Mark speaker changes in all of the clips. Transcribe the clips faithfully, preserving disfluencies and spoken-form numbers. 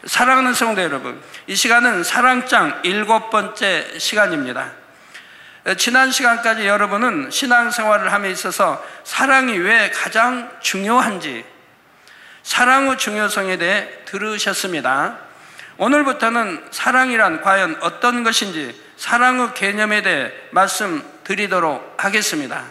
Speaker 1: 사랑하는 성도 여러분, 이 시간은 사랑장 일곱 번째 시간입니다. 지난 시간까지 여러분은 신앙생활을 함에 있어서 사랑이 왜 가장 중요한지, 사랑의 중요성에 대해 들으셨습니다. 오늘부터는 사랑이란 과연 어떤 것인지 사랑의 개념에 대해 말씀드리도록 하겠습니다.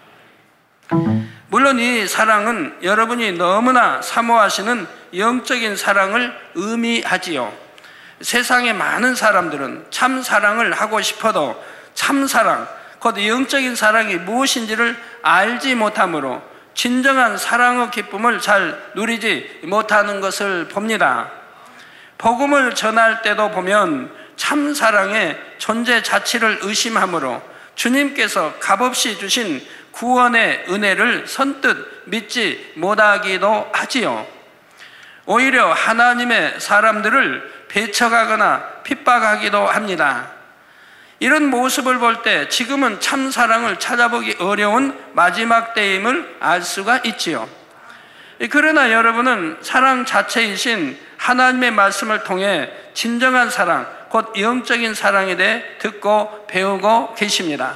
Speaker 1: 물론 이 사랑은 여러분이 너무나 사모하시는 영적인 사랑을 의미하지요. 세상의 많은 사람들은 참 사랑을 하고 싶어도 참 사랑, 곧 영적인 사랑이 무엇인지를 알지 못하므로 진정한 사랑의 기쁨을 잘 누리지 못하는 것을 봅니다. 복음을 전할 때도 보면 참 사랑의 존재 자체를 의심하므로 주님께서 값없이 주신 구원의 은혜를 선뜻 믿지 못하기도 하지요. 오히려 하나님의 사람들을 배척하거나 핍박하기도 합니다. 이런 모습을 볼 때 지금은 참 사랑을 찾아보기 어려운 마지막 때임을 알 수가 있지요. 그러나 여러분은 사랑 자체이신 하나님의 말씀을 통해 진정한 사랑, 곧 영적인 사랑에 대해 듣고 배우고 계십니다.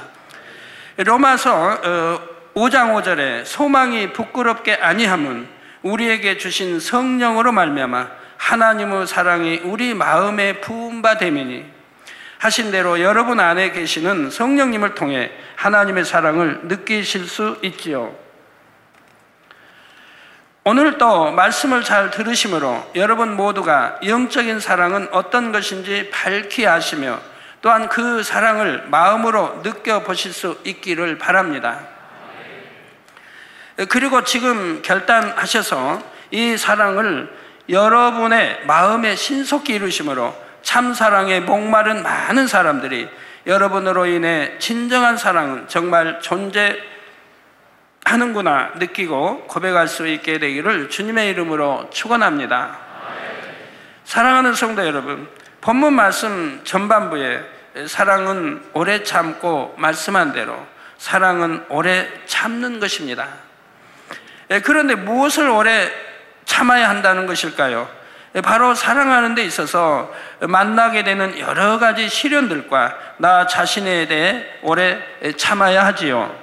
Speaker 1: 로마서 오 장 오 절에 소망이 부끄럽게 아니함은 우리에게 주신 성령으로 말미암아 하나님의 사랑이 우리 마음에 부은 바 됨이니, 하신 대로 여러분 안에 계시는 성령님을 통해 하나님의 사랑을 느끼실 수 있지요. 오늘 또 말씀을 잘 들으심으로 여러분 모두가 영적인 사랑은 어떤 것인지 밝히 아시며 또한 그 사랑을 마음으로 느껴보실 수 있기를 바랍니다. 그리고 지금 결단하셔서 이 사랑을 여러분의 마음에 신속히 이루심으로 참 사랑에 목마른 많은 사람들이 여러분으로 인해 진정한 사랑은 정말 존재하는구나 느끼고 고백할 수 있게 되기를 주님의 이름으로 축원합니다. 사랑하는 성도 여러분, 본문 말씀 전반부에 사랑은 오래 참고 말씀한 대로 사랑은 오래 참는 것입니다. 그런데 무엇을 오래 참아야 한다는 것일까요? 바로 사랑하는 데 있어서 만나게 되는 여러 가지 시련들과 나 자신에 대해 오래 참아야 하지요.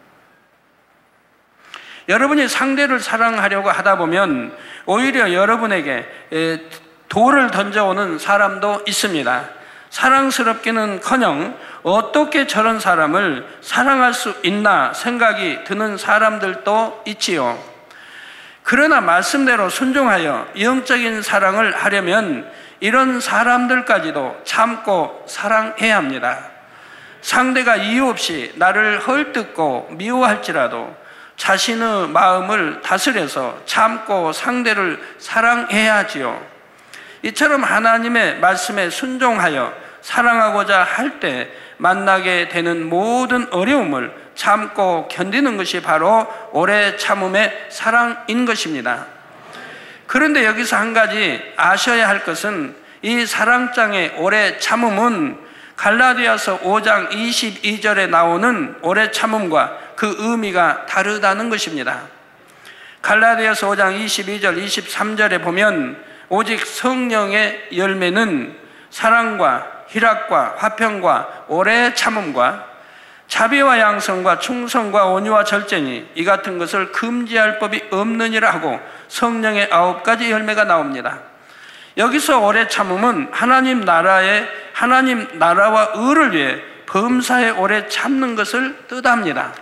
Speaker 1: 여러분이 상대를 사랑하려고 하다 보면 오히려 여러분에게 돌을 던져오는 사람도 있습니다. 사랑스럽기는커녕 어떻게 저런 사람을 사랑할 수 있나 생각이 드는 사람들도 있지요. 그러나 말씀대로 순종하여 영적인 사랑을 하려면 이런 사람들까지도 참고 사랑해야 합니다. 상대가 이유 없이 나를 헐뜯고 미워할지라도 자신의 마음을 다스려서 참고 상대를 사랑해야 하지요. 이처럼 하나님의 말씀에 순종하여 사랑하고자 할 때 만나게 되는 모든 어려움을 참고 견디는 것이 바로 오래 참음의 사랑인 것입니다. 그런데 여기서 한 가지 아셔야 할 것은 이 사랑장의 오래 참음은 갈라디아서 오 장 이십이 절에 나오는 오래 참음과 그 의미가 다르다는 것입니다. 갈라디아서 오 장 이십이 절 이십삼 절에 보면 오직 성령의 열매는 사랑과 희락과 화평과 오래 참음과 자비와 양성과 충성과 온유와 절제니 이 같은 것을 금지할 법이 없느니라 하고 성령의 아홉 가지 열매가 나옵니다. 여기서 오래 참음은 하나님 나라의 하나님 나라와 의를 위해 범사에 오래 참는 것을 뜻합니다.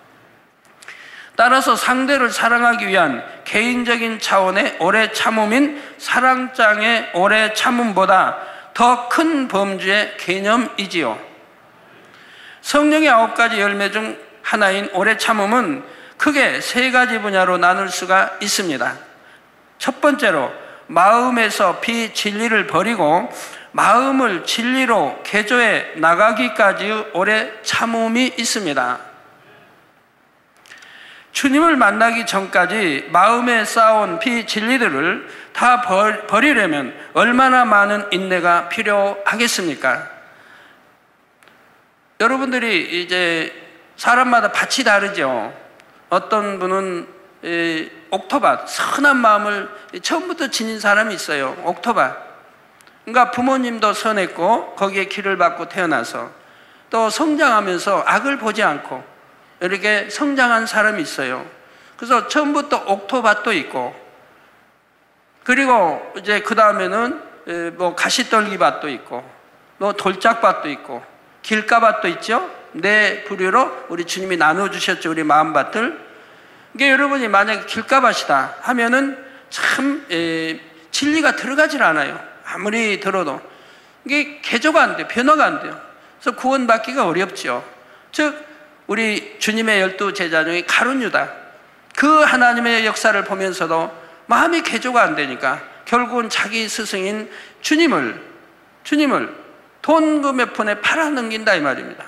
Speaker 1: 따라서 상대를 사랑하기 위한 개인적인 차원의 오래 참음인 사랑장의 오래 참음보다 더 큰 범주의 개념이지요. 성령의 아홉 가지 열매 중 하나인 오래 참음은 크게 세 가지 분야로 나눌 수가 있습니다. 첫 번째로 마음에서 비진리를 버리고 마음을 진리로 개조해 나가기까지의 오래 참음이 있습니다. 주님을 만나기 전까지 마음에 쌓아온 비진리들을 다 버리려면 얼마나 많은 인내가 필요하겠습니까? 여러분들이 이제 사람마다 밭이 다르죠. 어떤 분은 옥토밭, 선한 마음을 처음부터 지닌 사람이 있어요. 옥토밭. 그러니까 부모님도 선했고 거기에 기를 받고 태어나서 또 성장하면서 악을 보지 않고 이렇게 성장한 사람이 있어요. 그래서 처음부터 옥토밭도 있고, 그리고 이제 그 다음에는 뭐 가시떨기밭도 있고, 뭐 돌짝밭도 있고, 길가밭도 있죠. 네 부류로 우리 주님이 나눠주셨죠, 우리 마음밭을. 이게 여러분이 만약에 길가밭이다 하면은 참 에, 진리가 들어가질 않아요. 아무리 들어도 이게 개조가 안 돼요. 변화가 안 돼요. 그래서 구원받기가 어렵죠. 즉 우리 주님의 열두 제자 중에 가룟 유다, 그 하나님의 역사를 보면서도 마음이 개조가 안 되니까 결국은 자기 스승인 주님을 주님을 돈 몇 푼에 팔아넘긴다 이 말입니다.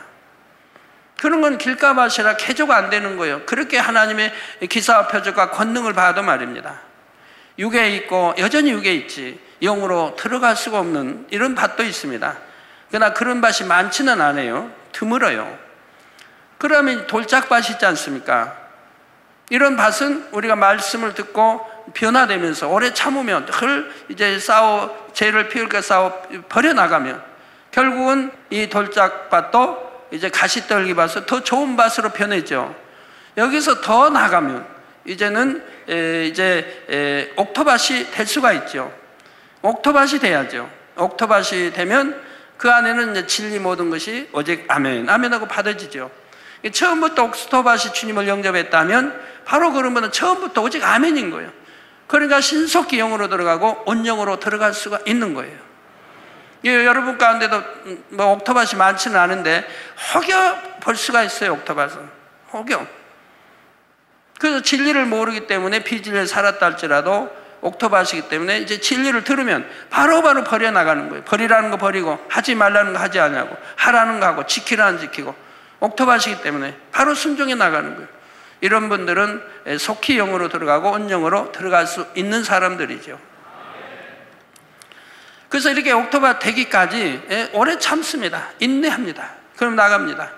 Speaker 1: 그런 건 길가밭이라 개조가 안 되는 거예요. 그렇게 하나님의 기사와 표적과 권능을 봐도 말입니다. 육에 있고 여전히 육에 있지 영으로 들어갈 수가 없는 이런 밭도 있습니다. 그러나 그런 밭이 많지는 않아요. 드물어요. 그러면 돌짝밭이 있지 않습니까? 이런 밭은 우리가 말씀을 듣고 변화되면서 오래 참으면 늘 이제 싸워 죄를 피울까 싸워 버려나가면 결국은 이 돌짝밭도 이제 가시떨기 밭을 더 좋은 밭으로 변해죠. 여기서 더 나가면 이제는 에, 이제 에, 옥토밭이 될 수가 있죠. 옥토밭이 돼야죠. 옥토밭이 되면 그 안에는 이제 진리 모든 것이 오직 아멘, 아멘하고 받아지죠. 처음부터 옥토밭이 주님을 영접했다면 바로 그러면 처음부터 오직 아멘인 거예요. 그러니까 신속히 영으로 들어가고 온영으로 들어갈 수가 있는 거예요. 예, 여러분 가운데도 뭐 옥토밭이 많지는 않은데 혹여 볼 수가 있어요. 옥토밭은 혹여. 그래서 진리를 모르기 때문에 비진리를 살았다 할지라도 옥토밭이기 때문에 이제 진리를 들으면 바로바로 버려나가는 거예요. 버리라는 거 버리고 하지 말라는 거 하지 않냐고, 하라는 거 하고 지키라는 거 지키고, 옥토밭이기 때문에 바로 순종해 나가는 거예요. 이런 분들은 속히 영으로 들어가고 온영으로 들어갈 수 있는 사람들이죠. 그래서 이렇게 옥토밭 되기까지 오래 참습니다. 인내합니다. 그럼 나갑니다.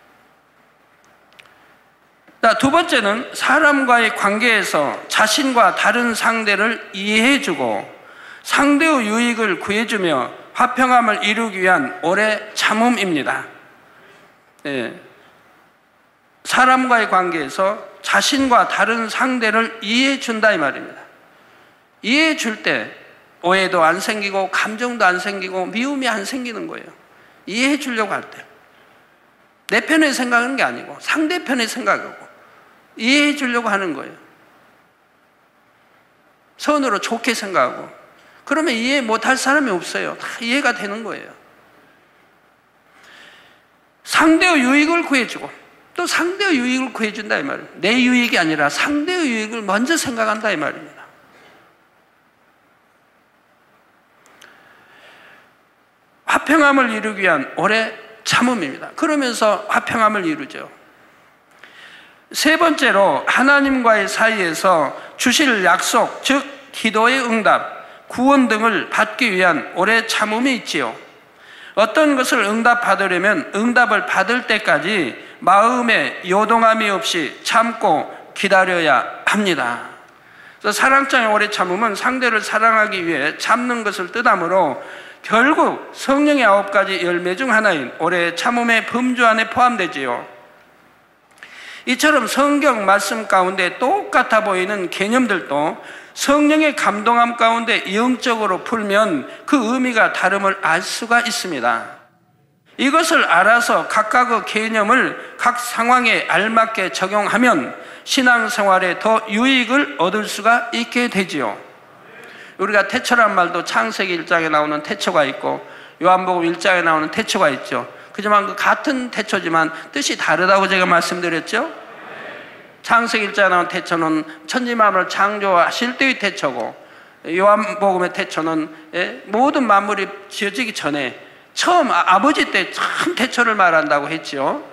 Speaker 1: 자, 두 번째는 사람과의 관계에서 자신과 다른 상대를 이해해주고 상대의 유익을 구해주며 화평함을 이루기 위한 오래 참음입니다. 네. 사람과의 관계에서 자신과 다른 상대를 이해해준다 이 말입니다. 이해해줄 때 오해도 안 생기고 감정도 안 생기고 미움이 안 생기는 거예요. 이해해 주려고 할 때. 내 편에 생각하는 게 아니고 상대편에 생각하고 이해해 주려고 하는 거예요. 선으로 좋게 생각하고. 그러면 이해 못할 사람이 없어요. 다 이해가 되는 거예요. 상대의 유익을 구해주고 또 상대의 유익을 구해준다 이 말이에요. 내 유익이 아니라 상대의 유익을 먼저 생각한다 이 말입니다. 화평함을 이루기 위한 오래 참음입니다. 그러면서 화평함을 이루죠. 세 번째로 하나님과의 사이에서 주실 약속, 즉 기도의 응답, 구원 등을 받기 위한 오래 참음이 있지요. 어떤 것을 응답받으려면 응답을 받을 때까지 마음에 요동함이 없이 참고 기다려야 합니다. 그래서 사랑장의 오래 참음은 상대를 사랑하기 위해 참는 것을 뜻하므로 결국 성령의 아홉 가지 열매 중 하나인 오래 참음의 범주 안에 포함되지요. 이처럼 성경 말씀 가운데 똑같아 보이는 개념들도 성령의 감동함 가운데 영적으로 풀면 그 의미가 다름을 알 수가 있습니다. 이것을 알아서 각각의 개념을 각 상황에 알맞게 적용하면 신앙생활에 더 유익을 얻을 수가 있게 되지요. 우리가 태초란 말도 창세기 일 장에 나오는 태초가 있고 요한복음 일 장에 나오는 태초가 있죠. 그지만 그 같은 태초지만 뜻이 다르다고 제가 말씀드렸죠. 창세기 일 장에 나오는 태초는 천지만물을 창조하실 때의 태초고 요한복음의 태초는 모든 만물이 지어지기 전에 처음 아버지 때 참 태초를 말한다고 했죠.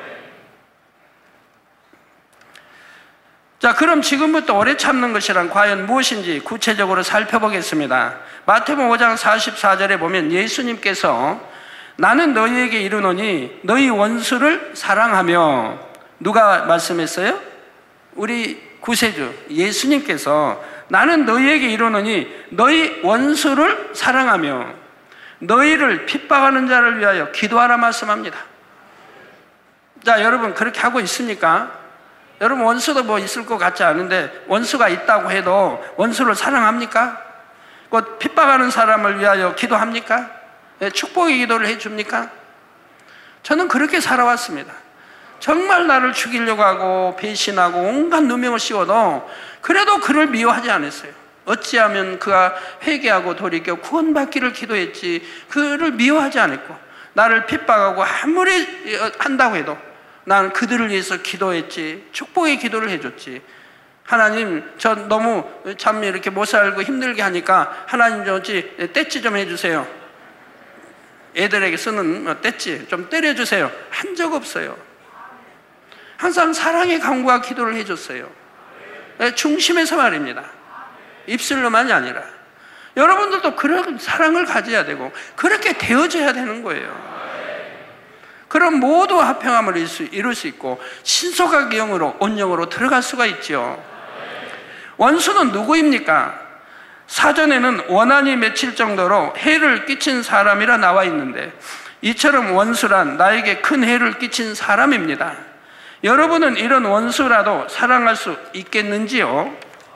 Speaker 1: 자, 그럼 지금부터 오래 참는 것이란 과연 무엇인지 구체적으로 살펴보겠습니다. 마태복음 오 장 사십사 절에 보면 예수님께서 나는 너희에게 이르노니 너희 원수를 사랑하며, 누가 말씀했어요? 우리 구세주 예수님께서 나는 너희에게 이르노니 너희 원수를 사랑하며 너희를 핍박하는 자를 위하여 기도하라 말씀합니다. 자, 여러분 그렇게 하고 있습니까? 여러분 원수도 뭐 있을 것 같지 않은데 원수가 있다고 해도 원수를 사랑합니까? 곧 핍박하는 사람을 위하여 기도합니까? 축복의 기도를 해줍니까? 저는 그렇게 살아왔습니다. 정말 나를 죽이려고 하고 배신하고 온갖 누명을 씌워도 그래도 그를 미워하지 않았어요. 어찌하면 그가 회개하고 돌이켜 구원받기를 기도했지 그를 미워하지 않았고, 나를 핍박하고 아무리 한다고 해도 나는 그들을 위해서 기도했지, 축복의 기도를 해줬지. 하나님, 저 너무 참 이렇게 못 살고 힘들게 하니까 하나님 좀 어찌 떼찌 좀 해주세요. 애들에게 쓰는 떼찌 좀 때려주세요. 한 적 없어요. 항상 사랑의 간구와 기도를 해줬어요. 중심에서 말입니다. 입술로만이 아니라. 여러분들도 그런 사랑을 가져야 되고 그렇게 되어져야 되는 거예요. 그럼 모두 화평함을 이룰 수, 이룰 수 있고 신속하게 영으로 온영으로 들어갈 수가 있죠. 원수는 누구입니까? 사전에는 원한이 맺힐 정도로 해를 끼친 사람이라 나와 있는데 이처럼 원수란 나에게 큰 해를 끼친 사람입니다. 여러분은 이런 원수라도 사랑할 수 있겠는지요?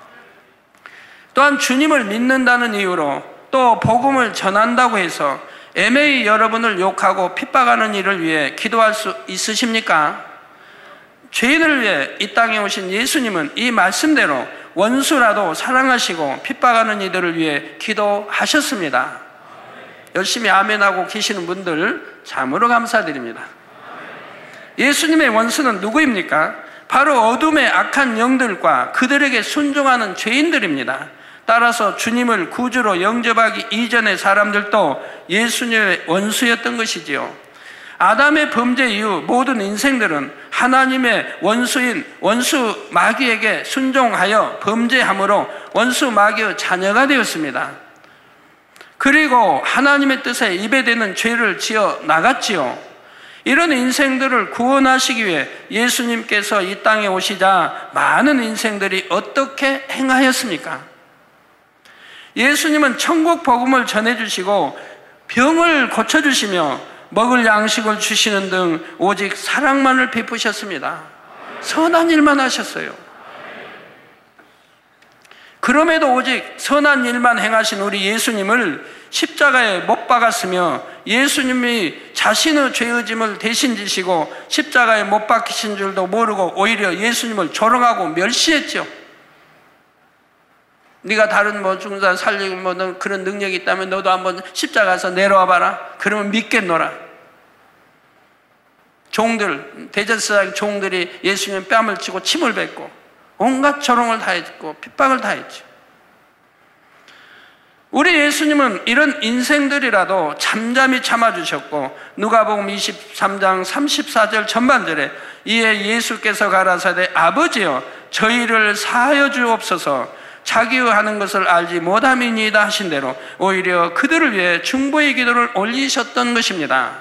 Speaker 1: 또한 주님을 믿는다는 이유로 또 복음을 전한다고 해서 애매히 여러분을 욕하고 핍박하는 일을 위해 기도할 수 있으십니까? 죄인을 위해 이 땅에 오신 예수님은 이 말씀대로 원수라도 사랑하시고 핍박하는 이들을 위해 기도하셨습니다. 열심히 아멘하고 계시는 분들 참으로 감사드립니다. 예수님의 원수는 누구입니까? 바로 어둠의 악한 영들과 그들에게 순종하는 죄인들입니다. 따라서 주님을 구주로 영접하기 이전의 사람들도 예수님의 원수였던 것이지요. 아담의 범죄 이후 모든 인생들은 하나님의 원수인 원수 마귀에게 순종하여 범죄함으로 원수 마귀의 자녀가 되었습니다. 그리고 하나님의 뜻에 입에대는 죄를 지어 나갔지요. 이런 인생들을 구원하시기 위해 예수님께서 이 땅에 오시자 많은 인생들이 어떻게 행하였습니까? 예수님은 천국 복음을 전해주시고 병을 고쳐주시며 먹을 양식을 주시는 등 오직 사랑만을 베푸셨습니다. 선한 일만 하셨어요. 그럼에도 오직 선한 일만 행하신 우리 예수님을 십자가에 못 박았으며 예수님이 자신의 죄의 짐을 대신 지시고 십자가에 못 박히신 줄도 모르고 오히려 예수님을 조롱하고 멸시했죠. 네가 다른 뭐 죽은 사람 살리고 뭐 그런 능력이 있다면 너도 한번 십자가에서 내려와 봐라. 그러면 믿겠노라. 종들, 대제사장 종들이 예수님 뺨을 치고 침을 뱉고 온갖 조롱을 다 했고 핍박을 다 했죠. 우리 예수님은 이런 인생들이라도 잠잠히 참아주셨고 누가복음 이십삼 장 삼십사 절 전반절에 이에 예수께서 가라사대 아버지여 저희를 사하여 주옵소서 자기의 하는 것을 알지 못함이니이다 하신 대로 오히려 그들을 위해 중보의 기도를 올리셨던 것입니다.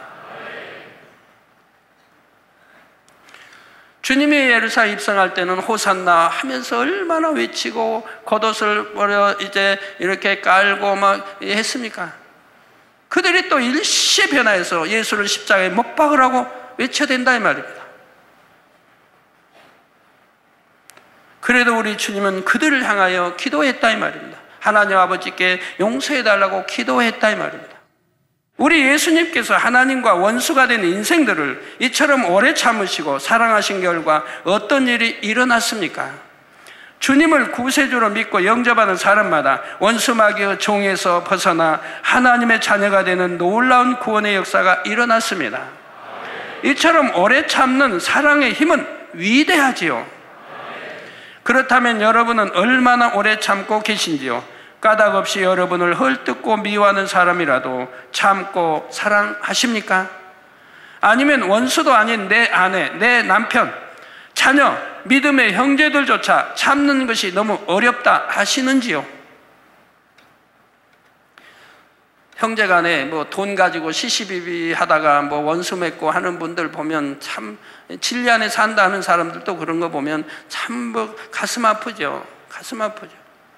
Speaker 1: 주님이 예루살렘 입성할 때는 호산나 하면서 얼마나 외치고 겉옷을 버려 이제 이렇게 깔고 막 했습니까? 그들이 또 일시에 변화해서 예수를 십자가에 못 박으라고 외쳐야 된다 이 말입니다. 그래도 우리 주님은 그들을 향하여 기도했다 이 말입니다. 하나님 아버지께 용서해달라고 기도했다 이 말입니다. 우리 예수님께서 하나님과 원수가 된 인생들을 이처럼 오래 참으시고 사랑하신 결과 어떤 일이 일어났습니까? 주님을 구세주로 믿고 영접하는 사람마다 원수 마귀의 종에서 벗어나 하나님의 자녀가 되는 놀라운 구원의 역사가 일어났습니다. 이처럼 오래 참는 사랑의 힘은 위대하지요. 그렇다면 여러분은 얼마나 오래 참고 계신지요? 까닭없이 여러분을 헐뜯고 미워하는 사람이라도 참고 사랑하십니까? 아니면 원수도 아닌 내 아내, 내 남편, 자녀, 믿음의 형제들조차 참는 것이 너무 어렵다 하시는지요? 형제간에 뭐 돈 가지고 시시비비 하다가 뭐 원수 맺고 하는 분들 보면 참, 진리 안에 산다 하는 사람들도 그런 거 보면 참 뭐 가슴 아프죠. 가슴 아프죠.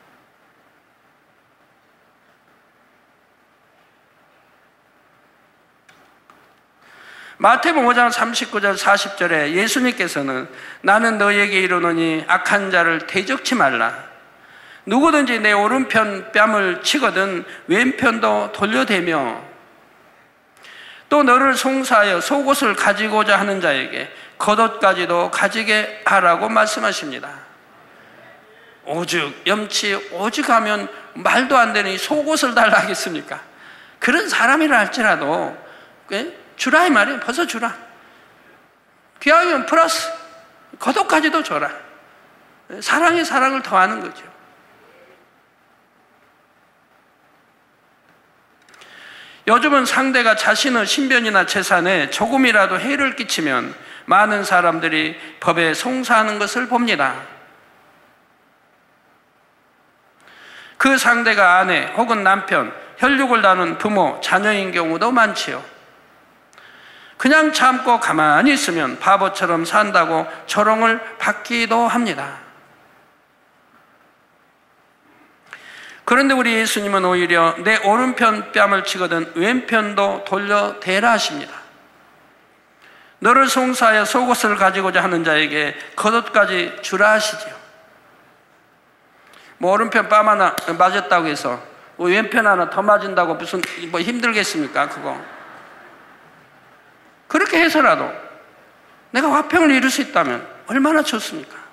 Speaker 1: 마태복음 오 장 삼십구 절 사십 절에 예수님께서는 나는 너에게 이르노니 악한 자를 대적치 말라. 누구든지 내 오른편 뺨을 치거든 왼편도 돌려대며 또 너를 송사하여 속옷을 가지고자 하는 자에게 겉옷까지도 가지게 하라고 말씀하십니다. 오죽 염치 오죽하면 말도 안 되는 이 속옷을 달라 하겠습니까? 그런 사람이라 할지라도 주라 이 말이에요. 벗어 주라. 귀하면 플러스 겉옷까지도 줘라. 사랑이 사랑을 더하는 거죠. 요즘은 상대가 자신의 신변이나 재산에 조금이라도 해를 끼치면 많은 사람들이 법에 송사하는 것을 봅니다. 그 상대가 아내 혹은 남편, 혈육을 나눈 부모, 자녀인 경우도 많지요. 그냥 참고 가만히 있으면 바보처럼 산다고 조롱을 받기도 합니다. 그런데 우리 예수님은 오히려 내 오른편 뺨을 치거든 왼편도 돌려대라 하십니다. 너를 송사하여 속옷을 가지고자 하는 자에게 겉옷까지 주라 하시지요. 뭐 오른편 뺨 하나 맞았다고 해서 뭐 왼편 하나 더 맞은다고 무슨 뭐 힘들겠습니까? 그거 그렇게 해서라도 내가 화평을 이룰 수 있다면 얼마나 좋습니까?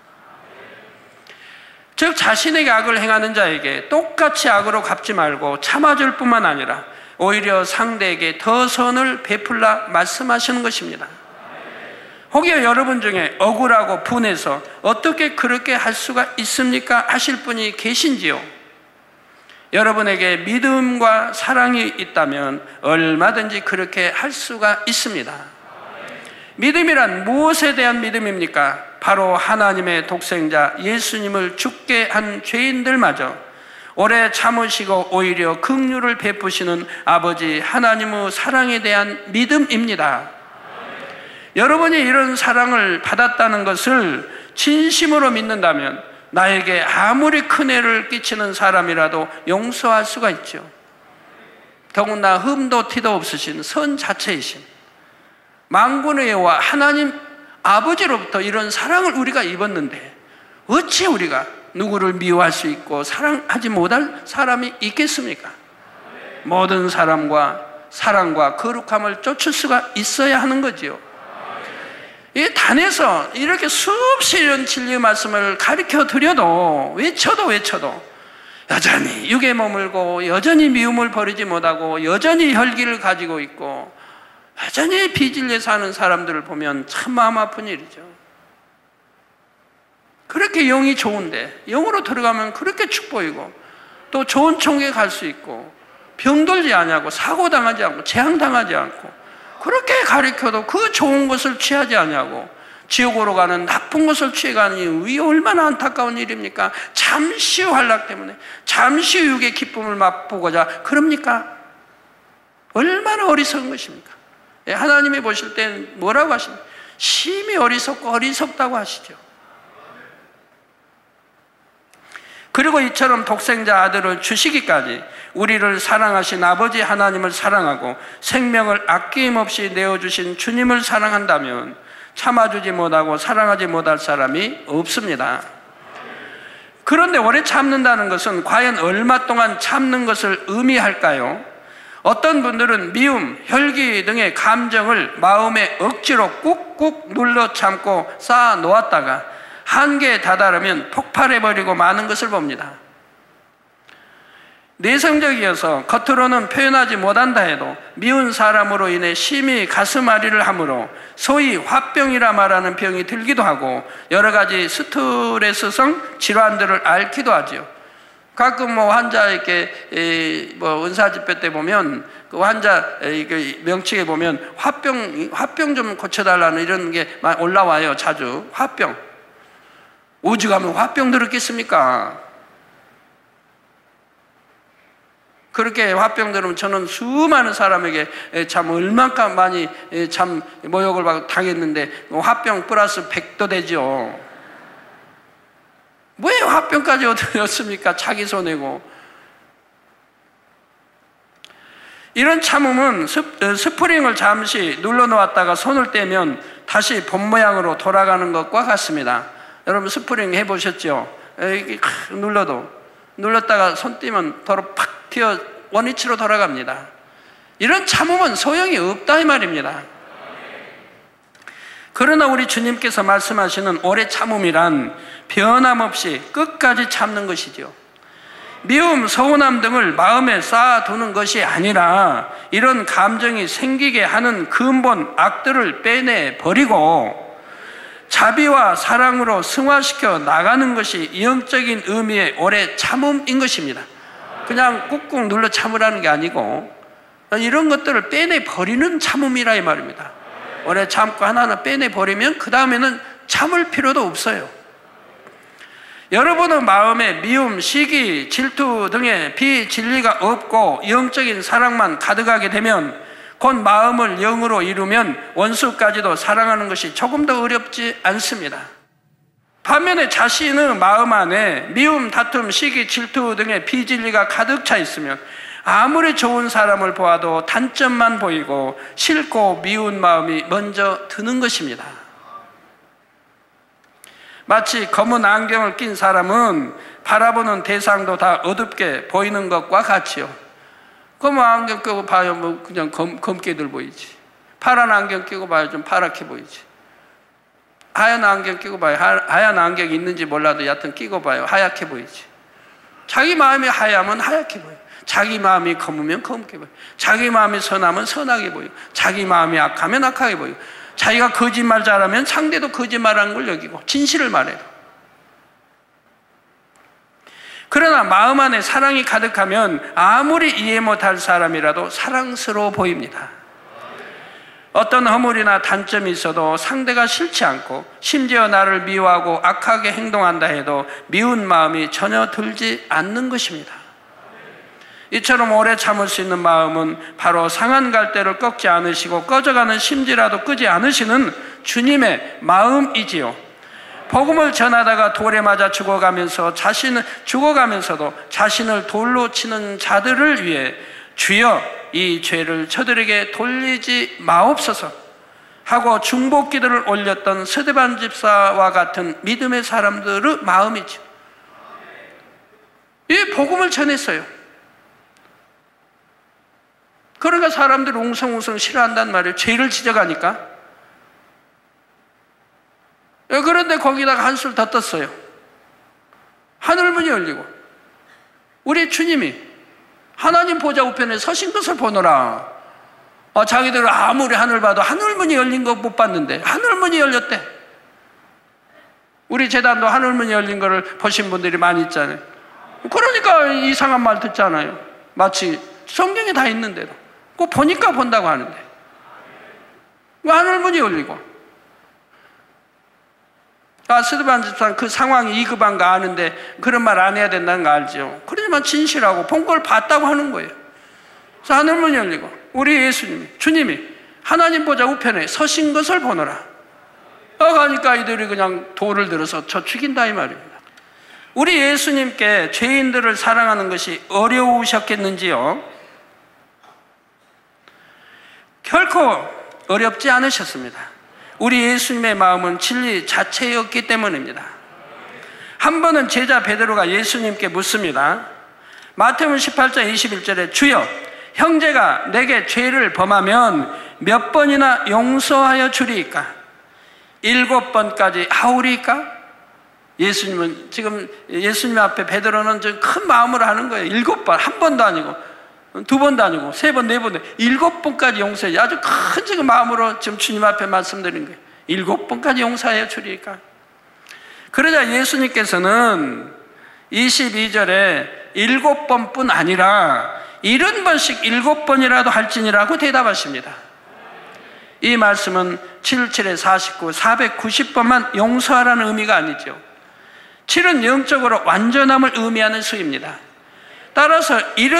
Speaker 1: 즉 자신에게 악을 행하는 자에게 똑같이 악으로 갚지 말고 참아줄 뿐만 아니라 오히려 상대에게 더 선을 베풀라 말씀하시는 것입니다. 혹여 여러분 중에 억울하고 분해서 어떻게 그렇게 할 수가 있습니까? 하실 분이 계신지요? 여러분에게 믿음과 사랑이 있다면 얼마든지 그렇게 할 수가 있습니다. 믿음이란 무엇에 대한 믿음입니까? 바로 하나님의 독생자 예수님을 죽게 한 죄인들마저 오래 참으시고 오히려 긍휼을 베푸시는 아버지 하나님의 사랑에 대한 믿음입니다. 여러분이 이런 사랑을 받았다는 것을 진심으로 믿는다면 나에게 아무리 큰 해를 끼치는 사람이라도 용서할 수가 있죠. 더군다나 흠도 티도 없으신 선 자체이신 만군의 여호와 하나님 아버지로부터 이런 사랑을 우리가 입었는데 어찌 우리가 누구를 미워할 수 있고 사랑하지 못할 사람이 있겠습니까? 모든 사람과 사랑과 거룩함을 쫓을 수가 있어야 하는 거지요. 이 단에서 이렇게 수없이 이런 진리의 말씀을 가르쳐 드려도 외쳐도 외쳐도 여전히 육에 머물고 여전히 미움을 버리지 못하고 여전히 혈기를 가지고 있고 여전히 비진리에 사는 사람들을 보면 참 마음 아픈 일이죠. 그렇게 영이 좋은데 영으로 들어가면 그렇게 축복이고 또 좋은 천국에 갈 수 있고 병들지 않냐고 사고당하지 않고 재앙당하지 않고 그렇게 가르쳐도 그 좋은 것을 취하지 않냐고 지옥으로 가는 나쁜 것을 취해가니 이 얼마나 안타까운 일입니까? 잠시 후 환락 때문에 잠시 후 육의 기쁨을 맛보고자 그럽니까? 얼마나 어리석은 것입니까? 하나님이 보실 땐 뭐라고 하십니까? 심히 어리석고 어리석다고 하시죠. 그리고 이처럼 독생자 아들을 주시기까지 우리를 사랑하신 아버지 하나님을 사랑하고 생명을 아낌없이 내어주신 주님을 사랑한다면 참아주지 못하고 사랑하지 못할 사람이 없습니다. 그런데 오래 참는다는 것은 과연 얼마 동안 참는 것을 의미할까요? 어떤 분들은 미움, 혈기 등의 감정을 마음에 억지로 꾹꾹 눌러 참고 쌓아 놓았다가 한계에 다다르면 폭발해버리고 마는 것을 봅니다. 내성적이어서 겉으로는 표현하지 못한다 해도 미운 사람으로 인해 심히 가슴앓이를 하므로 소위 화병이라 말하는 병이 들기도 하고 여러 가지 스트레스성 질환들을 앓기도 하죠. 가끔 뭐 환자에게 뭐 은사 집회 때 보면 그 환자 명칭에 보면 화병 화병 좀 고쳐달라는 이런 게 올라와요. 자주 화병. 오죽하면 화병 들었겠습니까? 그렇게 화병 들으면 저는 수많은 사람에게 참 얼마나 많이 참 모욕을 받고 당했는데 화병 플러스 백도 되죠. 왜 화병까지 얻었습니까? 자기 손해고. 이런 참음은 스프링을 잠시 눌러놓았다가 손을 떼면 다시 본 모양으로 돌아가는 것과 같습니다. 여러분 스프링 해보셨죠? 이렇게 눌러도 눌렀다가 손 떼면 도로 팍 튀어 원위치로 돌아갑니다. 이런 참음은 소용이 없다 이 말입니다. 그러나 우리 주님께서 말씀하시는 오래 참음이란 변함없이 끝까지 참는 것이죠. 미움, 서운함 등을 마음에 쌓아두는 것이 아니라 이런 감정이 생기게 하는 근본 악들을 빼내버리고 자비와 사랑으로 승화시켜 나가는 것이 영적인 의미의 오래 참음인 것입니다. 그냥 꾹꾹 눌러 참으라는 게 아니고 이런 것들을 빼내버리는 참음이라 이 말입니다. 오래 참고 하나하나 빼내버리면 그 다음에는 참을 필요도 없어요. 여러분의 마음에 미움, 시기, 질투 등의 비진리가 없고 영적인 사랑만 가득하게 되면 곧 마음을 영으로 이루면 원수까지도 사랑하는 것이 조금 더 어렵지 않습니다. 반면에 자신의 마음 안에 미움, 다툼, 시기, 질투 등의 비진리가 가득 차 있으면 아무리 좋은 사람을 보아도 단점만 보이고 싫고 미운 마음이 먼저 드는 것입니다. 마치 검은 안경을 낀 사람은 바라보는 대상도 다 어둡게 보이는 것과 같지요. 검은 안경 끼고 봐요, 뭐 그냥 검, 검게들 보이지. 파란 안경 끼고 봐요, 좀 파랗게 보이지. 하얀 안경 끼고 봐요, 하, 하얀 안경이 있는지 몰라도 여하튼 끼고 봐요, 하얗게 보이지. 자기 마음이 하얗면 하얗게 보여요. 자기 마음이 검으면 검게 보여요. 자기 마음이 선하면 선하게 보여요. 자기 마음이 악하면 악하게 보여요. 자기가 거짓말 잘하면 상대도 거짓말하는 걸 여기고 진실을 말해요. 그러나 마음 안에 사랑이 가득하면 아무리 이해 못할 사람이라도 사랑스러워 보입니다. 어떤 허물이나 단점이 있어도 상대가 싫지 않고 심지어 나를 미워하고 악하게 행동한다 해도 미운 마음이 전혀 들지 않는 것입니다. 이처럼 오래 참을 수 있는 마음은 바로 상한 갈대를 꺾지 않으시고 꺼져가는 심지라도 끄지 않으시는 주님의 마음이지요. 복음을 전하다가 돌에 맞아 죽어가면서 자신을 죽어가면서도 자신을 돌로 치는 자들을 위해 주여 이 죄를 저들에게 돌리지 마옵소서 하고 중보기도를 올렸던 스데반 집사와 같은 믿음의 사람들의 마음이죠. 이 복음을 전했어요. 그러니까 사람들이 웅성웅성 싫어한단 말이에요. 죄를 지적하니까. 그런데 거기다가 한술 더 떴어요. 하늘문이 열리고 우리 주님이 하나님 보좌 우편에 서신 것을 보노라. 어, 자기들은 아무리 하늘 봐도 하늘문이 열린 거 못 봤는데 하늘문이 열렸대. 우리 재단도 하늘문이 열린 거를 보신 분들이 많이 있잖아요. 그러니까 이상한 말 듣잖아요. 마치 성경에 다 있는데도 꼭 보니까 본다고 하는데 하늘문이 열리고 아, 스데반 집사는 그 상황이 이 급한 거 아는데 그런 말 안 해야 된다는 거 알죠. 그러지만 진실하고 본 걸 봤다고 하는 거예요. 그래서 하늘문이 열리고 우리 예수님이 주님이 하나님 보좌 우편에 서신 것을 보노라. 어, 가니까 이들이 그냥 돌을 들어서 저 죽인다 이 말입니다. 우리 예수님께 죄인들을 사랑하는 것이 어려우셨겠는지요? 결코 어렵지 않으셨습니다. 우리 예수님의 마음은 진리 자체였기 때문입니다. 한 번은 제자 베드로가 예수님께 묻습니다. 마태복음 십팔 장 이십일 절에 주여 형제가 내게 죄를 범하면 몇 번이나 용서하여 주리이까? 일곱 번까지 하오리이까? 예수님은 지금 예수님 앞에 베드로는 좀 큰 마음으로 하는 거예요. 일곱 번, 한 번도 아니고 두 번도 아니고 세 번, 네 번, 일곱 번까지 용서해. 아주 큰 지금 마음으로 지금 주님 앞에 말씀드린 거예요. 일곱 번까지 용서하여 주리까? 그러자 예수님께서는 이십이 절에 일곱 번뿐 아니라 일흔 번씩 일곱 번이라도 할지니라고 대답하십니다. 이 말씀은 칠십칠에 사십구, 사백구십 번만 용서하라는 의미가 아니죠. 칠은 영적으로 완전함을 의미하는 수입니다. 따라서 일은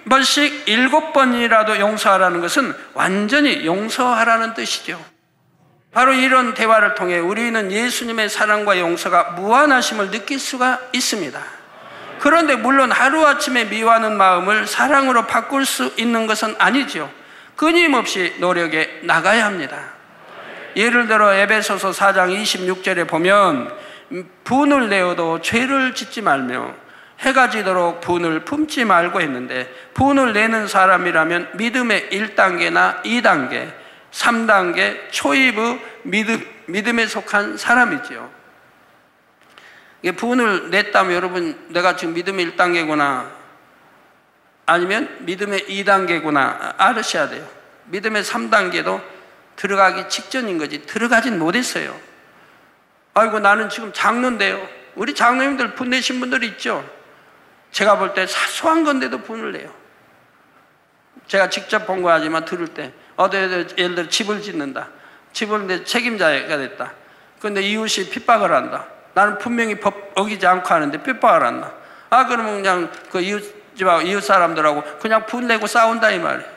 Speaker 1: 번씩 일곱 번이라도 용서하라는 것은 완전히 용서하라는 뜻이죠. 바로 이런 대화를 통해 우리는 예수님의 사랑과 용서가 무한하심을 느낄 수가 있습니다. 그런데 물론 하루아침에 미워하는 마음을 사랑으로 바꿀 수 있는 것은 아니죠. 끊임없이 노력해 나가야 합니다. 예를 들어 에베소서 사 장 이십육 절에 보면 분을 내어도 죄를 짓지 말며 해가 지도록 분을 품지 말고 했는데, 분을 내는 사람이라면 믿음의 일 단계나 이 단계, 삼 단계 초입의 믿음, 믿음에 속한 사람이지요. 이게 분을 냈다면 여러분, 내가 지금 믿음의 일 단계구나 아니면 믿음의 이 단계구나 알으셔야 돼요. 믿음의 삼 단계도 들어가기 직전인 거지 들어가진 못했어요. 아이고 나는 지금 장로인데요. 우리 장로님들 분 내신 분들이 있죠. 제가 볼 때 사소한 건데도 분을 내요. 제가 직접 본 거 하지만 들을 때 어디 예를 들어 집을 짓는다. 집을 내 책임자가 됐다. 그런데 이웃이 핍박을 한다. 나는 분명히 법 어기지 않고 하는데 핍박을 한다. 아 그러면 그냥 그 이웃 집하고 이웃 사람들하고 그냥 분 내고 싸운다 이 말이에요.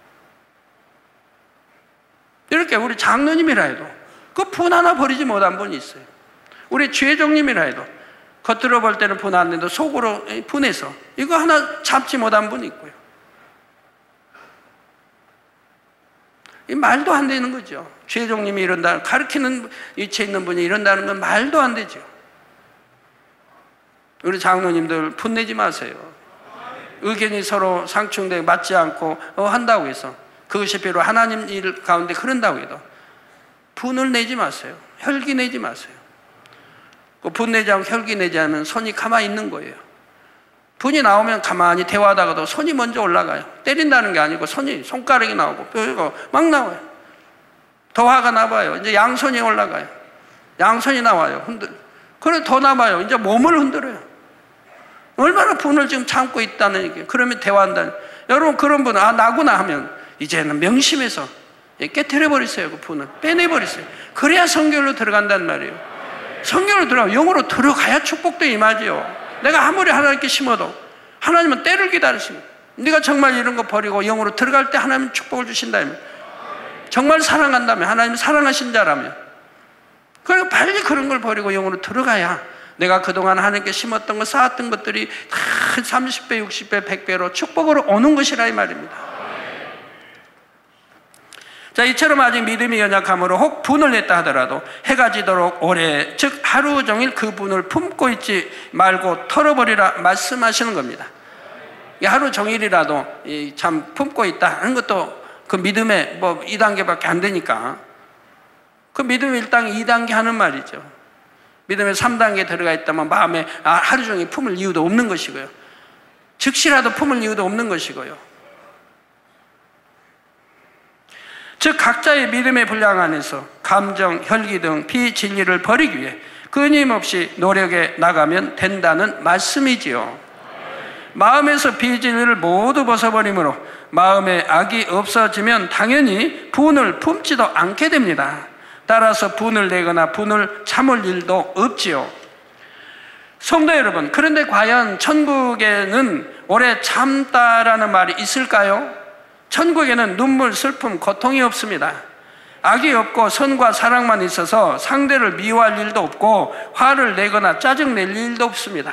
Speaker 1: 이렇게 우리 장로님이라 해도 그 분 하나 버리지 못한 분이 있어요. 우리 주회장님이라 해도 겉으로 볼 때는 분 안 내도 속으로 분해서 이거 하나 잡지 못한 분이 있고요. 이 말도 안 되는 거죠. 주회장님이 이런다, 가르치는 위치에 있는 분이 이런다는 건 말도 안 되죠. 우리 장로님들 분내지 마세요. 의견이 서로 상충되고 맞지 않고 어, 한다고 해서 그것이 비록 하나님 일 가운데 그런다고 해도 분을 내지 마세요. 혈기 내지 마세요. 그 분 내지 않고 혈기 내지 않으면 손이 가만히 있는 거예요. 분이 나오면 가만히 대화하다가도 손이 먼저 올라가요. 때린다는 게 아니고 손이 손가락이 나오고 뼈가 막 나와요. 더 화가 나봐요. 이제 양손이 올라가요. 양손이 나와요. 흔들. 그래 더 나봐요. 이제 몸을 흔들어요. 얼마나 분을 지금 참고 있다는 얘기예요. 그러면 대화한다는. 여러분 그런 분은 아 나구나 하면 이제는 명심해서 깨트려 버리세요. 그 분을 빼내버리세요. 그래야 성결로 들어간단 말이에요. 성결로 들어가 영으로 들어가야 축복도 임하지요. 내가 아무리 하나님께 심어도 하나님은 때를 기다리십니다. 네가 정말 이런 거 버리고 영으로 들어갈 때 하나님 축복을 주신다면, 정말 사랑한다면, 하나님 사랑하신 자라면, 그러니까 빨리 그런 걸 버리고 영으로 들어가야 내가 그동안 하나님께 심었던 거 쌓았던 것들이 다 삼십 배, 육십 배, 백 배로 축복으로 오는 것이라 이 말입니다. 자, 이처럼 아직 믿음이 연약함으로 혹 분을 냈다 하더라도 해가 지도록 오래, 즉 하루 종일 그 분을 품고 있지 말고 털어버리라 말씀하시는 겁니다. 하루 종일이라도 참 품고 있다 하는 것도 그 믿음의 뭐 이 단계밖에 안 되니까 그 믿음의 일 단계, 이 단계 하는 말이죠. 믿음의 삼 단계에 들어가 있다면 마음에 아, 하루 종일 품을 이유도 없는 것이고요. 즉시라도 품을 이유도 없는 것이고요. 즉 각자의 믿음의 분량 안에서 감정, 혈기 등 비진리를 버리기 위해 끊임없이 노력해 나가면 된다는 말씀이지요. 마음에서 비진리를 모두 벗어버리므로 마음에 악이 없어지면 당연히 분을 품지도 않게 됩니다. 따라서 분을 내거나 분을 참을 일도 없지요. 성도 여러분, 그런데 과연 천국에는 오래 참다라는 말이 있을까요? 천국에는 눈물, 슬픔, 고통이 없습니다. 악이 없고 선과 사랑만 있어서 상대를 미워할 일도 없고 화를 내거나 짜증낼 일도 없습니다.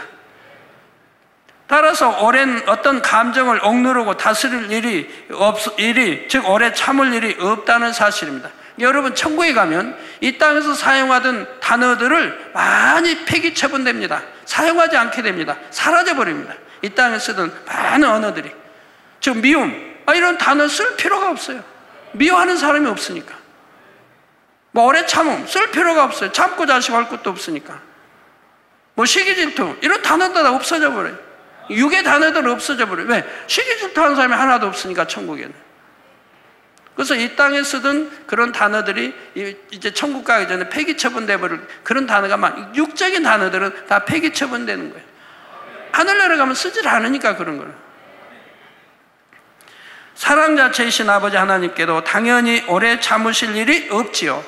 Speaker 1: 따라서 오랜 어떤 감정을 억누르고 다스릴 일이, 없, 일이 즉 오래 참을 일이 없다는 사실입니다. 여러분 천국에 가면 이 땅에서 사용하던 단어들을 많이 폐기 처분됩니다. 사용하지 않게 됩니다. 사라져버립니다. 이 땅에 쓰던 많은 언어들이. 즉 미움, 아, 이런 단어 쓸 필요가 없어요. 미워하는 사람이 없으니까. 뭐 오래 참음 쓸 필요가 없어요. 참고 자식할 것도 없으니까. 뭐 시기 질투 이런 단어들 다 없어져 버려요. 육의 단어들 없어져 버려요. 왜? 시기 질투하는 사람이 하나도 없으니까 천국에는. 그래서 이 땅에 쓰던 그런 단어들이 이제 천국 가기 전에 폐기 처분돼 버릴 그런 단어가 막 육적인 단어들은 다 폐기 처분되는 거예요. 하늘나라 가면 쓰질 않으니까 그런 거예요. 사랑 자체이신 아버지 하나님께도 당연히 오래 참으실 일이 없지요.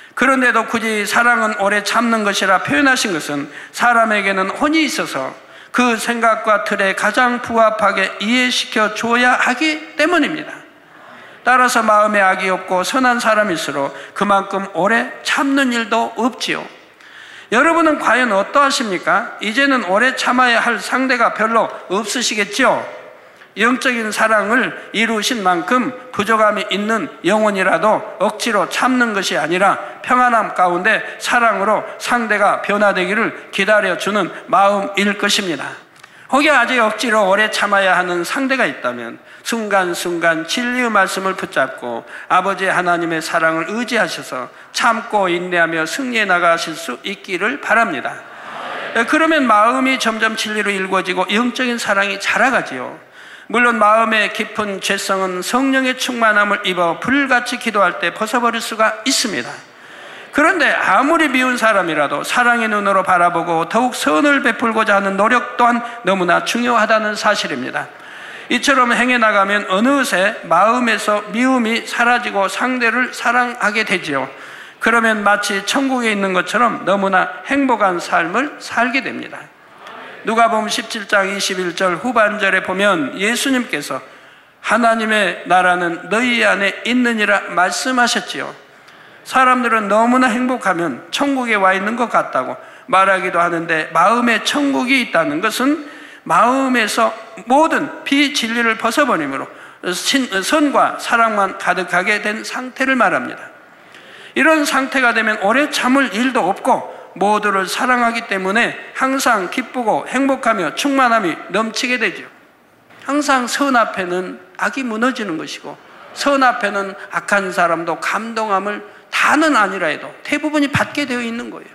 Speaker 1: 그런데도 굳이 사랑은 오래 참는 것이라 표현하신 것은 사람에게는 혼이 있어서 그 생각과 틀에 가장 부합하게 이해시켜 줘야 하기 때문입니다. 따라서 마음에 악이 없고 선한 사람일수록 그만큼 오래 참는 일도 없지요. 여러분은 과연 어떠하십니까? 이제는 오래 참아야 할 상대가 별로 없으시겠죠? 영적인 사랑을 이루신 만큼 부족함이 있는 영혼이라도 억지로 참는 것이 아니라 평안함 가운데 사랑으로 상대가 변화되기를 기다려주는 마음일 것입니다. 혹여 아직 억지로 오래 참아야 하는 상대가 있다면 순간순간 진리의 말씀을 붙잡고 아버지 하나님의 사랑을 의지하셔서 참고 인내하며 승리해 나가실 수 있기를 바랍니다. 그러면 마음이 점점 진리로 일궈지고 영적인 사랑이 자라가지요. 물론 마음의 깊은 죄성은 성령의 충만함을 입어 불같이 기도할 때 벗어버릴 수가 있습니다. 그런데 아무리 미운 사람이라도 사랑의 눈으로 바라보고 더욱 선을 베풀고자 하는 노력 또한 너무나 중요하다는 사실입니다. 이처럼 행해 나가면 어느새 마음에서 미움이 사라지고 상대를 사랑하게 되지요. 그러면 마치 천국에 있는 것처럼 너무나 행복한 삶을 살게 됩니다. 누가복음 십칠 장 이십일 절 후반절에 보면 예수님께서 하나님의 나라는 너희 안에 있느니라 말씀하셨지요. 사람들은 너무나 행복하면 천국에 와 있는 것 같다고 말하기도 하는데, 마음에 천국이 있다는 것은 마음에서 모든 비진리를 벗어버림으로 선과 사랑만 가득하게 된 상태를 말합니다. 이런 상태가 되면 오래 참을 일도 없고 모두를 사랑하기 때문에 항상 기쁘고 행복하며 충만함이 넘치게 되죠. 항상 선 앞에는 악이 무너지는 것이고 선 앞에는 악한 사람도 감동함을 다는 아니라 해도 대부분이 받게 되어 있는 거예요.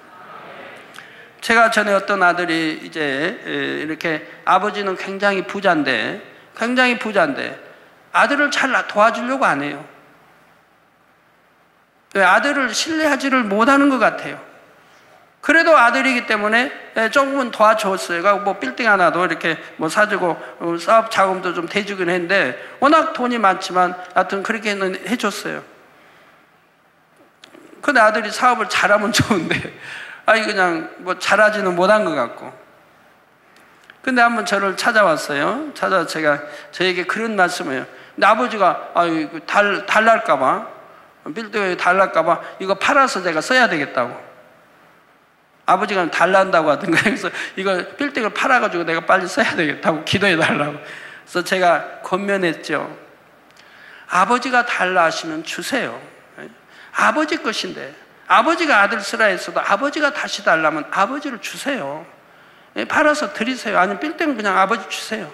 Speaker 1: 제가 전에 어떤 아들이 이제 이렇게 아버지는 굉장히 부자인데 굉장히 부자인데 아들을 잘 도와주려고 안 해요. 아들을 신뢰하지를 못하는 것 같아요. 그래도 아들이기 때문에 조금은 도와줬어요. 그러니까 뭐 빌딩 하나도 이렇게 뭐 사주고 사업 자금도 좀 대주긴 했는데 워낙 돈이 많지만 하여튼 그렇게는 해줬어요. 근데 아들이 사업을 잘하면 좋은데 아니 그냥 뭐 잘하지는 못한 것 같고. 근데 한번 저를 찾아왔어요. 찾아와 제가 저에게 그런 말씀을 해요. 근데 아버지가 아유 달 달랄까봐 빌딩에 달랄까봐 이거 팔아서 제가 써야 되겠다고. 아버지가 달란다고 하던가. 그래서 이거 빌딩을 팔아가지고 내가 빨리 써야 되겠다고 기도해달라고. 그래서 제가 권면했죠. 아버지가 달라 하시면 주세요. 아버지 것인데 아버지가 아들 쓰라 했어도 아버지가 다시 달라면 아버지를 주세요. 팔아서 드리세요. 아니면 빌딩은 그냥 아버지 주세요.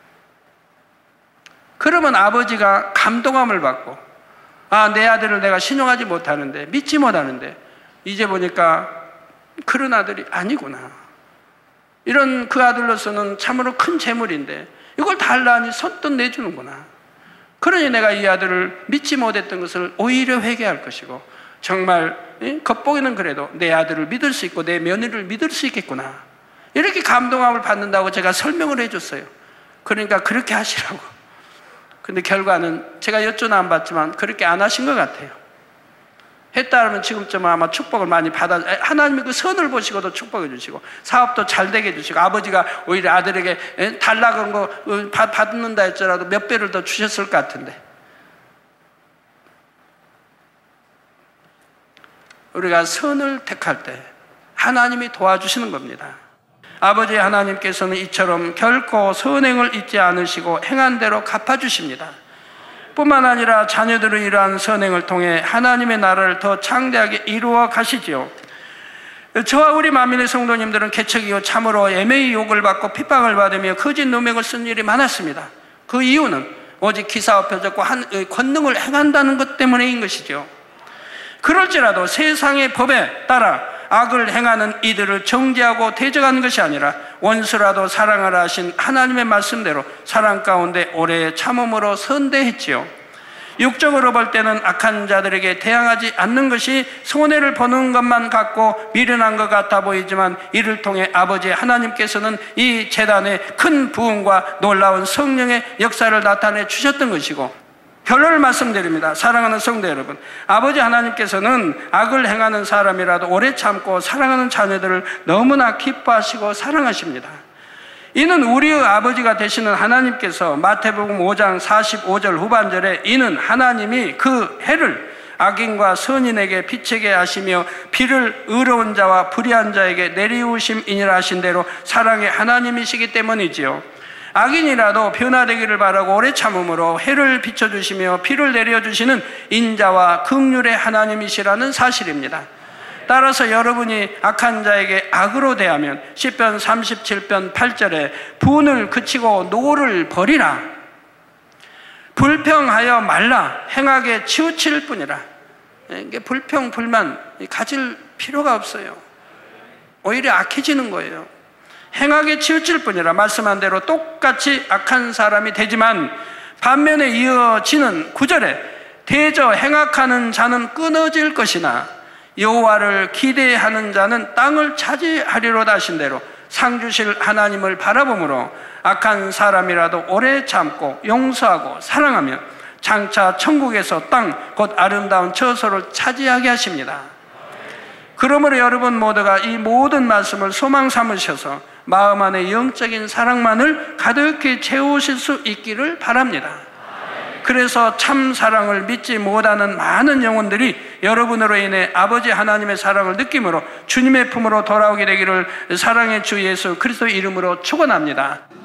Speaker 1: 그러면 아버지가 감동함을 받고 아, 내 아들을 내가 신용하지 못하는데 믿지 못하는데 이제 보니까 그런 아들이 아니구나. 이런 그 아들로서는 참으로 큰 재물인데 이걸 달라니 선뜻 내주는구나. 그러니 내가 이 아들을 믿지 못했던 것을 오히려 회개할 것이고 정말 겉보기는 그래도 내 아들을 믿을 수 있고 내 며느리를 믿을 수 있겠구나. 이렇게 감동함을 받는다고 제가 설명을 해줬어요. 그러니까 그렇게 하시라고. 근데 결과는 제가 여쭤는 안 받지만 그렇게 안 하신 것 같아요. 했다 하면 지금쯤은 아마 축복을 많이 받아, 하나님이 그 선을 보시고도 축복해 주시고 사업도 잘 되게 해주시고 아버지가 오히려 아들에게 달라간 거 받는다 했더라도 몇 배를 더 주셨을 것 같은데. 우리가 선을 택할 때 하나님이 도와주시는 겁니다. 아버지 하나님께서는 이처럼 결코 선행을 잊지 않으시고 행한 대로 갚아주십니다. 뿐만 아니라 자녀들의 이러한 선행을 통해 하나님의 나라를 더 창대하게 이루어 가시지요. 저와 우리 만민의 성도님들은 개척 이후 참으로 애매히 욕을 받고 핍박을 받으며 거짓 누명을 쓴 일이 많았습니다. 그 이유는 오직 기사와 표적과 한, 권능을 행한다는 것 때문인 것이죠. 그럴지라도 세상의 법에 따라 악을 행하는 이들을 정죄하고 대적하는 것이 아니라 원수라도 사랑하라 하신 하나님의 말씀대로 사랑 가운데 오래 참음으로 선대했지요. 육적으로 볼 때는 악한 자들에게 대항하지 않는 것이 손해를 보는 것만 같고 미련한 것 같아 보이지만 이를 통해 아버지 하나님께서는 이 재단에 큰 부흥과 놀라운 성령의 역사를 나타내 주셨던 것이고, 결론을 말씀드립니다. 사랑하는 성도 여러분, 아버지 하나님께서는 악을 행하는 사람이라도 오래 참고 사랑하는 자녀들을 너무나 기뻐하시고 사랑하십니다. 이는 우리의 아버지가 되시는 하나님께서 마태복음 오 장 사십오 절 후반절에 이는 하나님이 그 해를 악인과 선인에게 비치게 하시며 비를 의로운 자와 불의한 자에게 내리우심이니라 하신 대로 사랑의 하나님이시기 때문이지요. 악인이라도 변화되기를 바라고 오래 참음으로 해를 비춰주시며 비를 내려주시는 인자와 긍휼의 하나님이시라는 사실입니다. 따라서 여러분이 악한 자에게 악으로 대하면 시편 삼십칠 편 팔 절에 분을 그치고 노를 버리라. 불평하여 말라. 행하게 치우칠 뿐이라. 이게 불평, 불만 가질 필요가 없어요. 오히려 악해지는 거예요. 행하게 치우칠 뿐이라. 말씀한 대로 똑같이 악한 사람이 되지만 반면에 이어지는 구 절에 대저 행악하는 자는 끊어질 것이나 여호와를 기대하는 자는 땅을 차지하리로다 하신 대로 상 주실 하나님을 바라보므로 악한 사람이라도 오래 참고 용서하고 사랑하면 장차 천국에서 땅 곧 아름다운 처소를 차지하게 하십니다. 그러므로 여러분 모두가 이 모든 말씀을 소망 삼으셔서 마음 안에 영적인 사랑만을 가득히 채우실 수 있기를 바랍니다. 그래서 참 사랑을 믿지 못하는 많은 영혼들이 여러분으로 인해 아버지 하나님의 사랑을 느낌으로 주님의 품으로 돌아오게 되기를 사랑의 주 예수 그리스도 이름으로 축원합니다.